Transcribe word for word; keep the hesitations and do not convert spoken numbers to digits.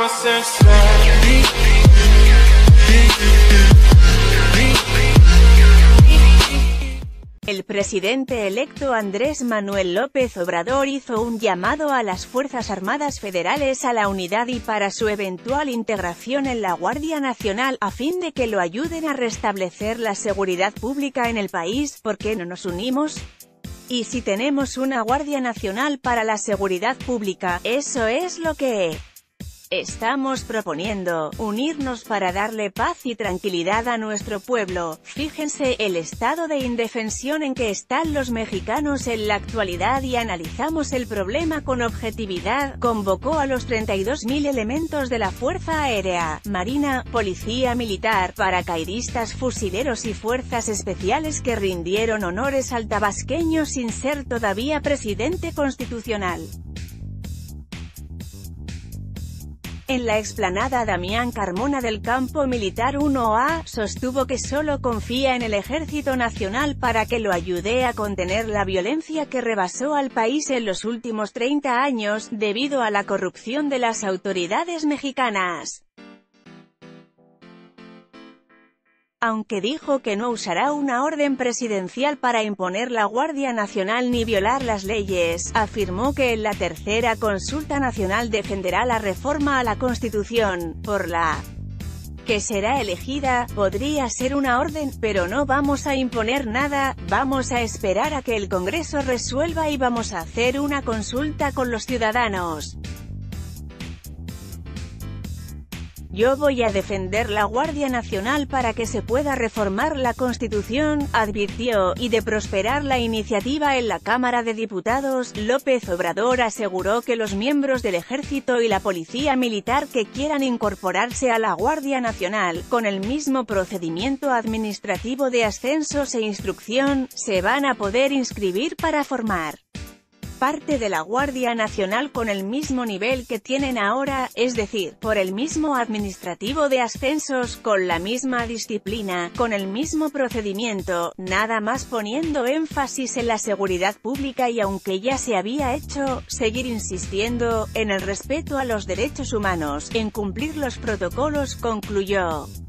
El presidente electo Andrés Manuel López Obrador hizo un llamado a las Fuerzas Armadas Federales a la unidad y para su eventual integración en la Guardia Nacional, a fin de que lo ayuden a restablecer la seguridad pública en el país. ¿Por qué no nos unimos? Y si tenemos una Guardia Nacional para la seguridad pública, eso es lo que estamos proponiendo, unirnos para darle paz y tranquilidad a nuestro pueblo. Fíjense el estado de indefensión en que están los mexicanos en la actualidad y analizamos el problema con objetividad. Convocó a los treinta y dos mil elementos de la Fuerza Aérea, Marina, Policía Militar, paracaidistas, fusileros y fuerzas especiales que rindieron honores al tabasqueño sin ser todavía presidente constitucional. En la explanada Damián Carmona del Campo Militar uno A, sostuvo que solo confía en el Ejército Nacional para que lo ayude a contener la violencia que rebasó al país en los últimos treinta años, debido a la corrupción de las autoridades mexicanas. Aunque dijo que no usará una orden presidencial para imponer la Guardia Nacional ni violar las leyes, afirmó que en la tercera consulta nacional defenderá la reforma a la Constitución, por la que será elegida. Podría ser una orden, pero no vamos a imponer nada, vamos a esperar a que el Congreso resuelva y vamos a hacer una consulta con los ciudadanos. Yo voy a defender la Guardia Nacional para que se pueda reformar la Constitución, advirtió, y de prosperar la iniciativa en la Cámara de Diputados. López Obrador aseguró que los miembros del Ejército y la Policía Militar que quieran incorporarse a la Guardia Nacional, con el mismo procedimiento administrativo de ascensos e instrucción, se van a poder inscribir para formar parte de la Guardia Nacional con el mismo nivel que tienen ahora, es decir, por el mismo administrativo de ascensos, con la misma disciplina, con el mismo procedimiento, nada más poniendo énfasis en la seguridad pública y, aunque ya se había hecho, seguir insistiendo en el respeto a los derechos humanos, en cumplir los protocolos, concluyó.